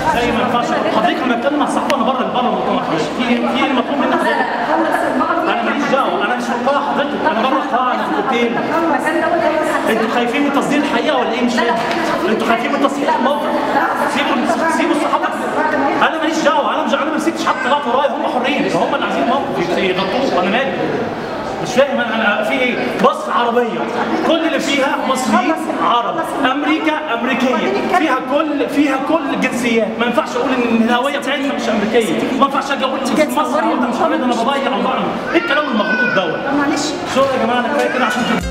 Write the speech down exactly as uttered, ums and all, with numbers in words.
زي ما ينفعش حضرتك لما اتكلم مع صاحبي انا بره بره الموضوع في في المطلوب مني حضرتك. انا ماليش دعوه، انا مش في القاعه حضرتك، انا بره القاعه، انا في الاوتيل. انتوا خايفين من تصدير الحقيقه ولا ايه؟ مش فاهم. انتوا خايفين من تصحيح الموقف. سيبوا سيبوا الصحافه. انا ماليش دعوه، انا مش انا ما مسكتش حد طلعت ورايا، هم حرين، هم اللي عايزين موقف يغطوه، انا مالي. مش فاهم انا في ايه؟ مصر عربيه كل اللي فيها مصريين عرب، امريكا امريكيه، فيها كل فيها كل الجنسيات، ما ينفعش اقول ان الهويه بتاعتنا مش امريكيه، ما ينفعش اجي اقول ان مصر انا مش عربيه، انا بضيع وبعمل ايه الكلام المغلوط دوت. معلش شو يا جماعه انا كفايه كده عشان